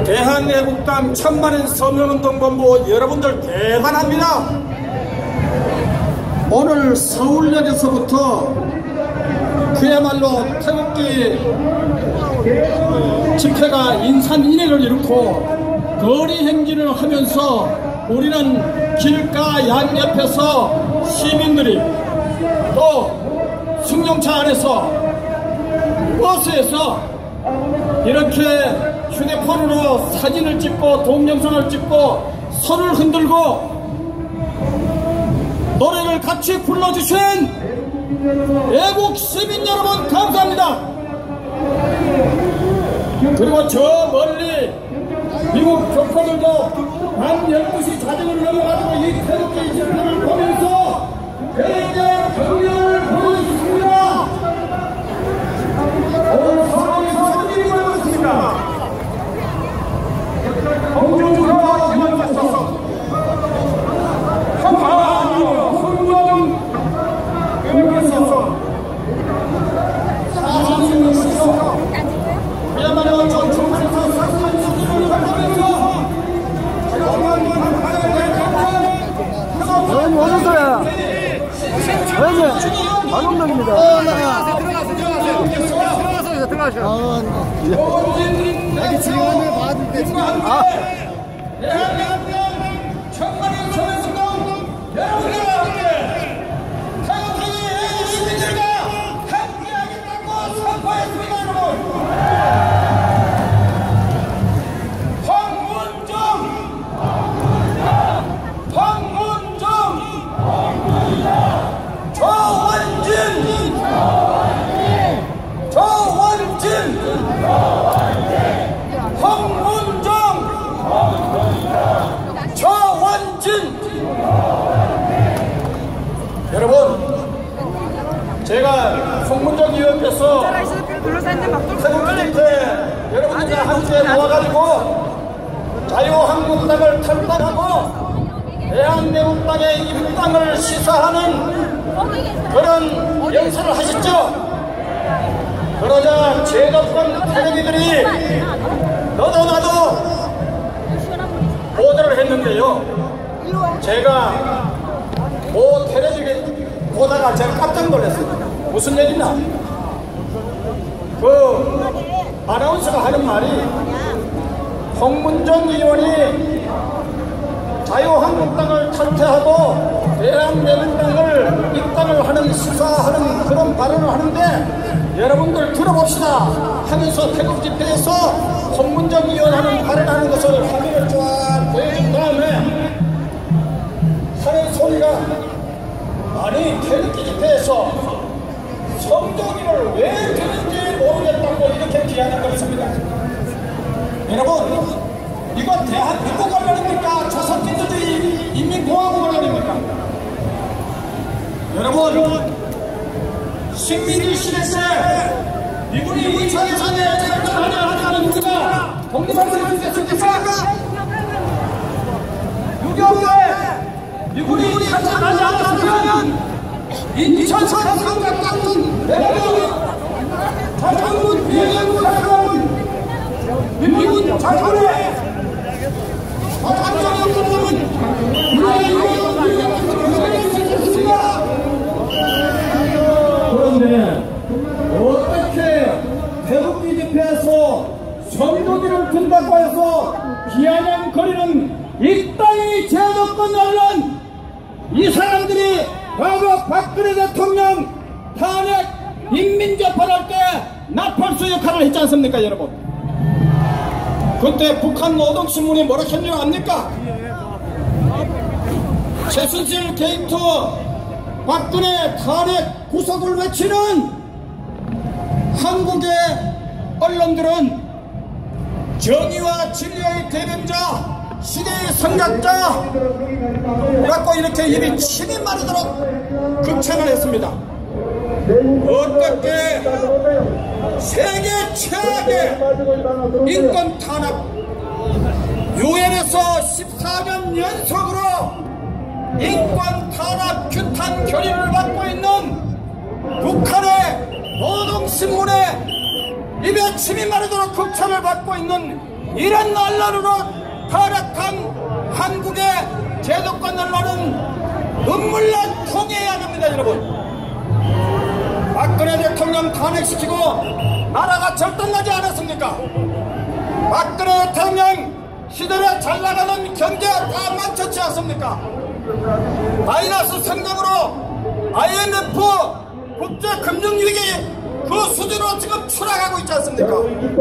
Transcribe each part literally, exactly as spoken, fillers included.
대한애국당 천만인 서명운동본부 여러분들 대단합니다. 오늘 서울역에서부터 그야말로 태극기 집회가 인산인해를 일으키고 거리 행진을 하면서 우리는 길가 양옆에서 시민들이 또 승용차 안에서 버스에서 이렇게 휴대폰으로 사진을 찍고 동영상을 찍고 손을 흔들고 노래를 같이 불러주신 애국 시민 여러분 감사합니다. 그리고 저 멀리 미국 교포들도 밤 열두 시 자정을 넘어가지고 이 태극기 집회를 보면서 대대 격려를 보고 있습니다. 오늘 서울에서 어디로 가고 있습니다. 홍준표와 김원석 황하아니요 홍정 의원께서 사상승에서 그야말로 저 중국에서 사상승을 하면서 왜 오셨어요? 왜 박용덕입니다. 들어가세요, 들어가세요. 아, 여기 지금 오늘 봤는데 아. 천만인 서울시동 여러분들과 함께 태극기 시민들과 함께하겠다고 선포했습니다. 여러분 황문정 황문정 조원진 조원진 황문정 조원진. 여러분 제가 송문정 의원께서 태극기 집회 여러분들과 함께 나와가지고 자유한국당을 탈당하고 대한애국당의 입당을 시사하는 그런 연설을 하셨죠. 그러자 제도권 테레비들이 너도 나도 보도를 했는데요. 제가 뭐 테레비 보다가 제가 깜짝 놀랐어요. 무슨 얘기냐? 그 아나운서가 하는 말이 홍문정 의원이 자유한국당을 탈퇴하고 대한애국당을 입당을 하는 시사하는 그런 발언을 하는데 여러분들 들어봅시다 하면서 태극 집회에서 홍문정 의원 하는 발언하는 것을 화면을 쫙 보여준 다음에 하는 소리가 아니 태극기 집회에서 성동이를 왜 드는지 모르겠다고 이렇게 비하는 것입니다. 여러분 이거 대한민국 언론입니까? 조선민주주의 인민공화국 언론입니까? 여러분 식민지 시대 때 미군이 우리처에서 내전을 하는 우리가 독립을 지켰습니까? 육이오에 미군이 참전하지 않았으면 인천선 삼각 같은 대북 자창문 비행을 사용한 미군 자창에 자창이 없었다면 그런데 어떻게 태극기 집회에서 성동기를 든다고 해서 비아냥거리는 이 땅의 제도권 언론 이 사람들이 과거 박근혜 대통령 탄핵 인민재판할 때 나팔수 역할을 했지 않습니까 여러분? 그때 북한 노동신문이 뭐라 했는지 압니까? 최순실 게이트 박근혜 탄핵 구속을 외치는 한국의 언론들은 정의와 진리의 대변자 시대의 성각자 라고 이렇게 입이 침이 마르도록 극찬을 했습니다. 어떻게 세계 최악의 인권 탄압 유엔에서 십사 년 연속으로 인권 탄압 규탄 결의를 받고 있는 북한의 노동신문에 입에 침이 마르도록 극찬을 받고 있는 이런 언론으로 타락한 한국의 제도권 언론은 눈물로 통해야 됩니다. 여러분, 박근혜 대통령 탄핵시키고 나라가 절단나지 않았습니까? 박근혜 대통령 시대에 잘나가는 경제가 다 망쳤지 않습니까? 마이너스 성장으로 아이엠에프 국제금융위기 그 수준으로 지금 추락하고 있지 않습니까?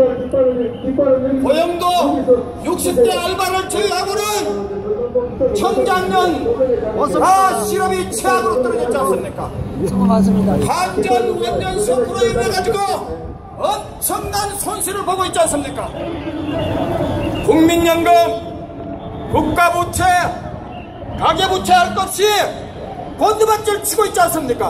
고용도 육십 대 알바를 제외하고는 청장년 다 실업이 최악으로 떨어졌지 않습니까? 반전 완전 셔프로 인해가지고 엄청난 손실을 보고 있지 않습니까? 국민연금, 국가부채, 가계부채 할 것 없이 곤두박질 치고 있지 않습니까?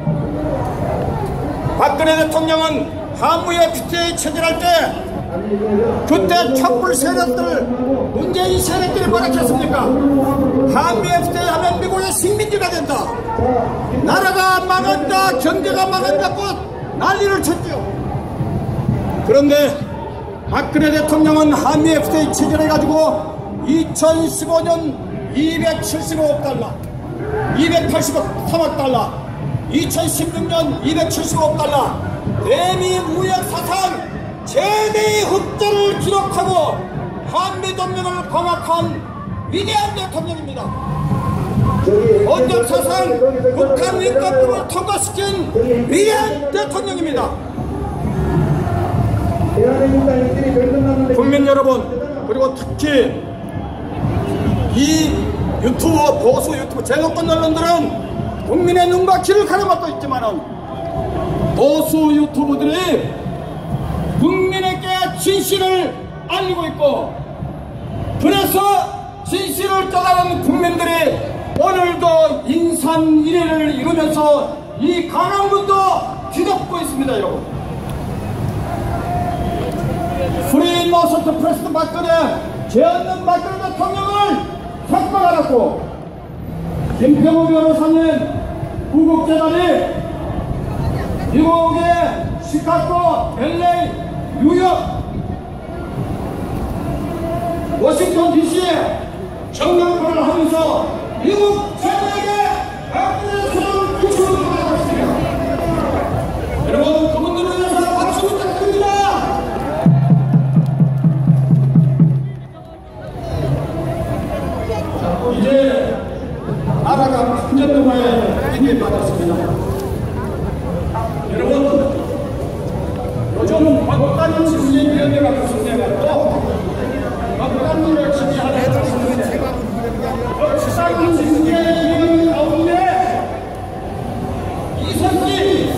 박근혜 대통령은 한미 에프티에이 체결할 때 그때 촛불 세력들, 문재인 세력들이 뭐라 했습니까? 한미 에프티에이 하면 미국의 식민지가 된다, 나라가 망한다, 경제가 망한다고 난리를 쳤죠. 그런데 박근혜 대통령은 한미 에프티에이 체결해가지고 이천십오 년 이백칠십오억 달러, 이백팔십삼억 달러, 이천십육 년 이백칠십오억 달러, 대미 무역 사상 최대의 흑자를 기록하고 한미동맹을 강화한 위대한 대통령입니다. 원적 사상 북한 민간법을 통과시킨 위대한 대통령입니다. 국민 여러분, 그리고 특히 이 유튜브, 보수 유튜브 제도권 언론들은 국민의 눈과 귀를 가려막고 있지만은 보수 유튜브들이 국민에게 진실을 알리고 있고, 그래서 진실을 깨달은 국민들이 오늘도 인산인해를 이루면서 이 강화문도 뒤덮고 있습니다. 여러분, 프리 노스트 프레스트 박근혜, 죄 없는 박근혜 대통령을 삭발하라고 김평우 변호사님 구국재단이 미국의 시카고, 엘에이, 뉴욕, 워싱턴 디씨에 정강포를 하면서 미국 최고에게 박근혜 대통령을 구출하고 있습니다. 여러분, 그분들을 위해서 박수 부탁드립니다. 이제 나라가 풍전등화에 위기에 빠졌습니다. 여러분, 요즘 박단일 지지위원회가 구성돼가지고 박단일을 지지하는 사람들인데 그 지상 지지위원회 가운데 이선기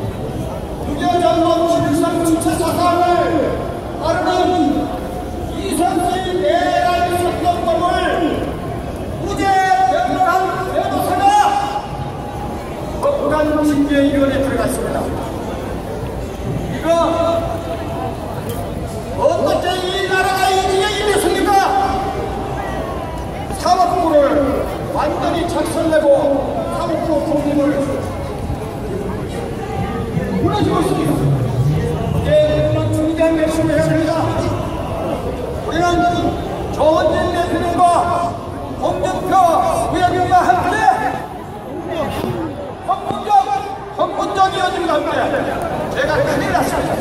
유교전범 진상 주체 사상을 따르는 이선기 내란 선동법을 무죄 변론한 변호사가 법관징계위원회에 들어갔습니다. 이거 어떻게 이 나라가 이 지경이 됐습니까? 사법부를 완전히 작살내고 사법부 독립을 무너지고 있습니다. 이제 우리는 중대한 결심을 해야 됩니다. 우리는 조원진 대표님과 홍준표 위원님과 함께 헌문적, 헌문적 위원님과 함께 제가 큰일 났습니다.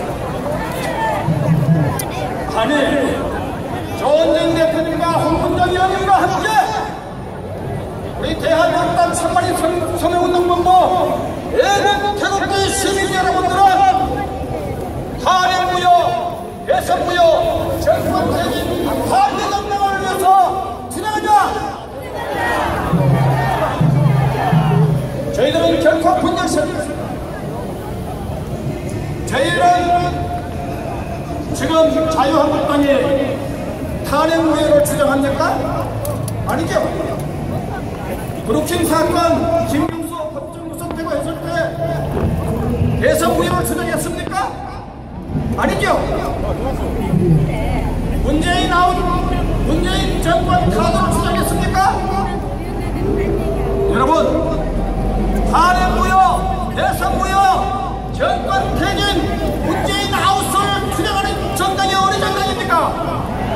아니, 조원진 대표님과 홍문적 위원님과 함께 우리 대한민국당 참관인 서명운동본부 애국 태극기 시민 여러분들은 탄핵무효, 대선무효, 정권퇴진 반대정당을 위해서 진행하자. 저희들은 결코 분열시켰습니다. 저희는 지금 자유한국당이 탄핵무효를 주장합니까? 아니죠. 브루킹 사건, 김명수 법정 구속되고 했을 때 대선무효를 주장했습니까? 아니죠. 문재인 아웃, 문재인 정권 카드를 주장했습니까? 여러분, 탄핵무효, 대선무효, 정권 퇴진, 문재인 아웃을 주장하는 정당이 어느 정당입니까?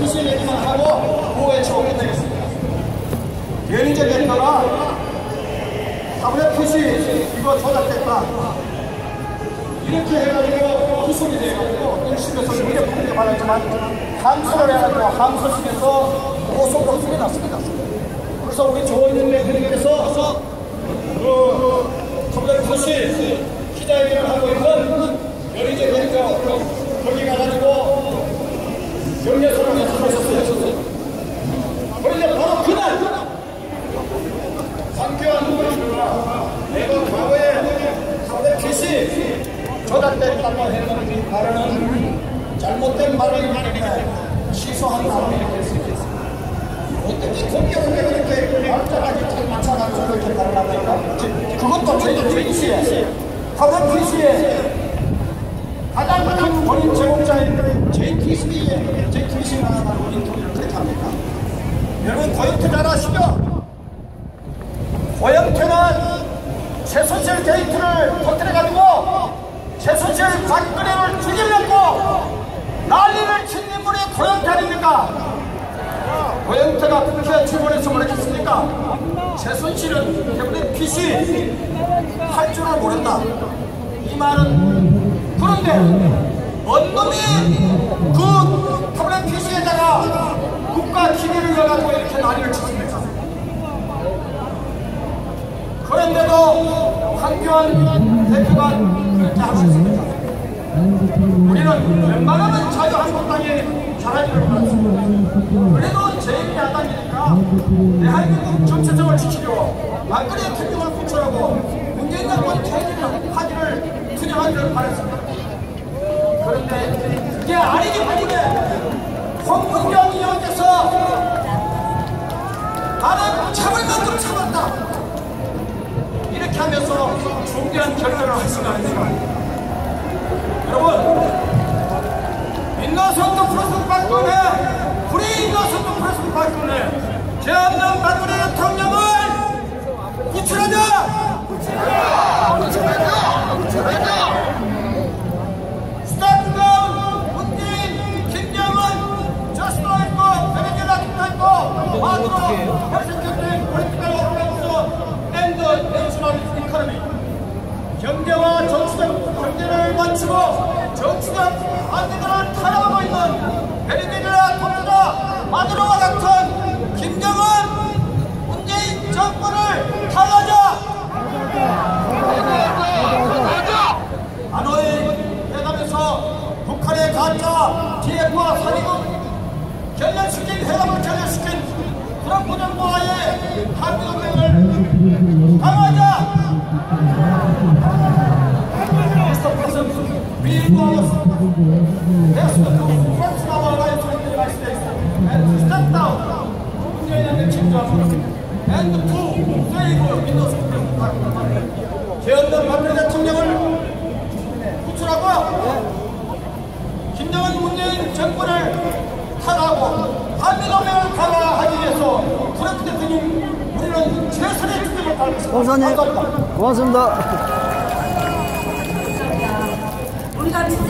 피씨 얘기만 하고 후에 처음에 되겠습니다. 변희재 대표가 타블렛 피씨 이거 조작됐다 이렇게 해가지고 후속이 돼가지고 일 심에서 무죄 판결이 받았지만 항소를 해가지고 항소심에서 고소로 풀려났습니다. 그래서 우리 조원진 대표님께서 그 타블렛 피씨 기자회견을 하고 있는 변희재 대표 거기 가가지고 경례선언에 들어오셨어요. 그런데 바로 그날 황교안 후보가 내가 과거에 타블렛 피씨 조작됐다고 했는 발언은 잘못된 발언이니까 취소한다고 이렇게 했습니다. 어떻게 공격을 그렇게 말자까지 잘 맞춰가지고 그렇게 발언합니까? 그것도 저희들 피씨에 타블렛 피씨에 가장 큰 본인 제공자인 제이티씨에 제이티씨가 나가고 인터뷰를 그렇게 합니까? 여러분 고영태 잘 아시죠? 고영태는 최순실 게이트를 터뜨려가지고 최순실 박근혜를 죽이려고 난리를 친 인물이 고영태 아닙니까? 고영태가 국회에 출근해서 뭐랬겠습니까? 최순실은 태블릿 피씨 할 줄을 모른다. 이 말은 그런데 어떤 놈이 그 타블렛 피씨에다가 국가 기밀을 넣어가지고 이렇게 난리를 쳤습니까? 그런데도 황교안 대표가 그렇게 하고 있습니다. 우리는 웬만하면 자유한국당이 잘하기를 바랐습니다. 그래도 제일 야당이니까 대한민국 전체적을 지키려고 박근혜 대통령을 구출하고 문재인 정권 퇴진을 하기를 투쟁하기를 바랐습니다. 그런데 그게 아니기 때문에 홍문경 의원께서 나는 참을 만큼 참았다 이렇게 하면서 중대한 결단을 하시면 안 됩니다. 여러분 인노선도 플러스 박근혜 프리 인노선도 플러스 박근혜 대한민국 박근혜 대통령을 구출하자! 구출하자! 구출하자! 구출하자! 스타트다운 문재인 김정은 저스도 있고 베네수엘라 국도 있고 마두로 헬싱키 폴리티컬 오르간스 앤드 내셔널 이코노미 경제와 정치적 관계를 맞추고 정치적 안대들을 타락하고 있는 베네수엘라 통치자 마두로와 같은 김정은 문재인 정권을 탈라자! 하노이 회담에서 북한의 가짜 디에프와 살인을 결렬시킨 회담을 결렬시킨 트럼프 정부와의 한미동맹을 강화하자! 미스터 프레sident, we endorse the first power alliance with the United States and step down 문재인의 진정을 and to favor Windows 개헌된 박근혜 대통령을 구출하고 김정은 문재인 정권을 탄하고 한미동맹을 강화하기 위해서 트럼프 대통령 우리는 최선의 준비를 다하겠습니다. 목사님 고맙습니다.